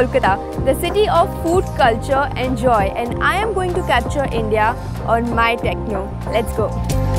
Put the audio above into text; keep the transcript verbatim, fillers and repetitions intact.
Kolkata, the city of food, culture and joy, and I am going to capture India on my Tecno. Let's go.